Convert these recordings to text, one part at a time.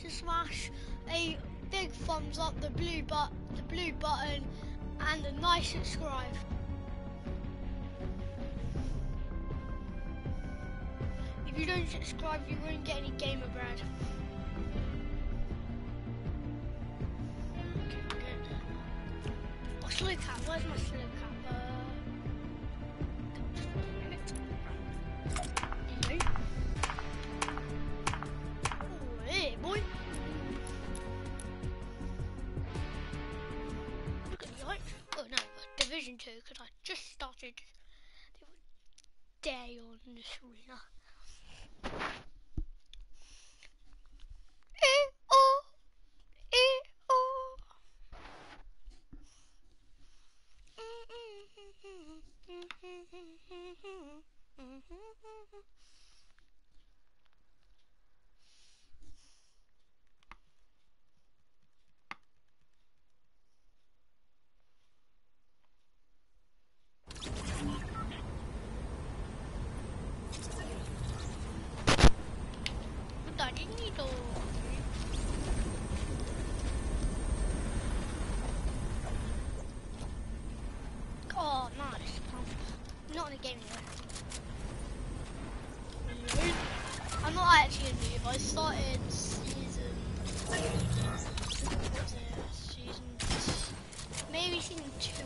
to smash a big thumbs up, the blue button, and a nice subscribe. If you don't subscribe, you won't get any gamer bread. Okay, good. Oh, slow cap. Where's my slow cap? Oh, hey, boy. Look at the height. Oh no, Division 2, because I just started the other day on this arena. Oh, nice pump. Not in the game yet. I'm not actually a noob. I started season. Maybe season 2.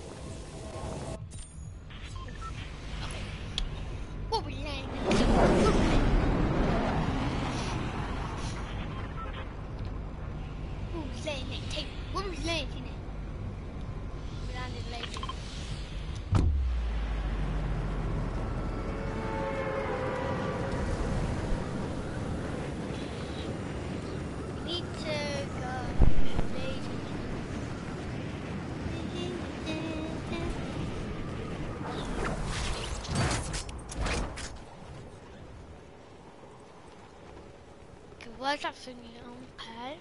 Okay. What were you saying? Who's laying it? Take. What was laying it? We landed late. Where's that thingy? Okay.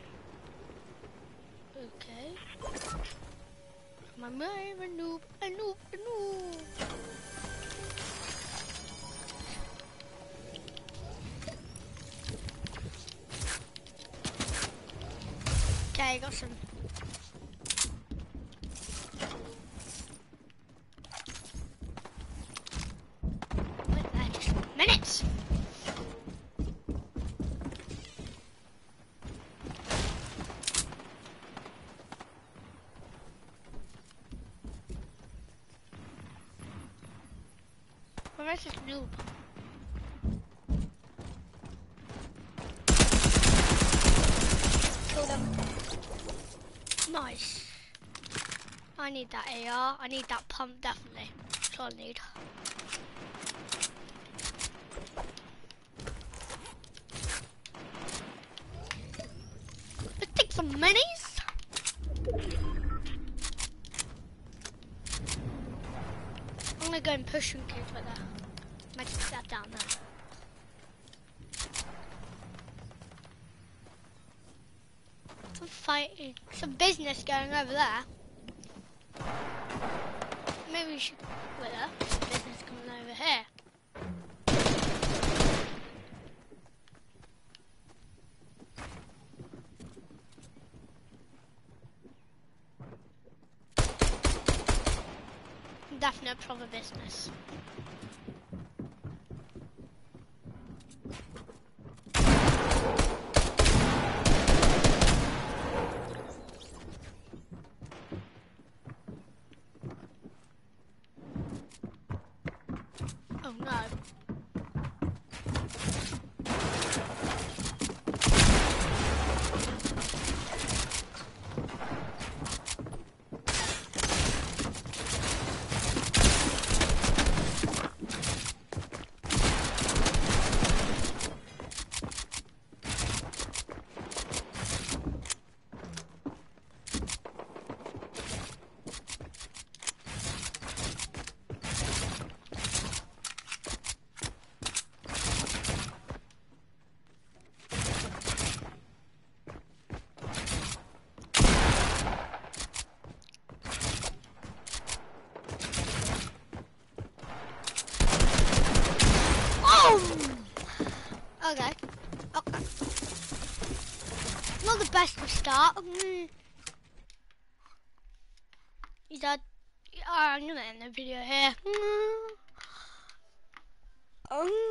Okay. My man, a noob. Okay, got some. Wait there, just minutes. Where's this noob? Kill them. Nice. I need that AR. I need that pump, definitely. That's all I need. Let's take some minis. I'm gonna go and push some kids right there. Might just that down there. Some fighting, some business going over there. Maybe we should wait there. Some business coming over here. Definite proper business. Oh no. not the best of start. Is that? I'm gonna end the video here.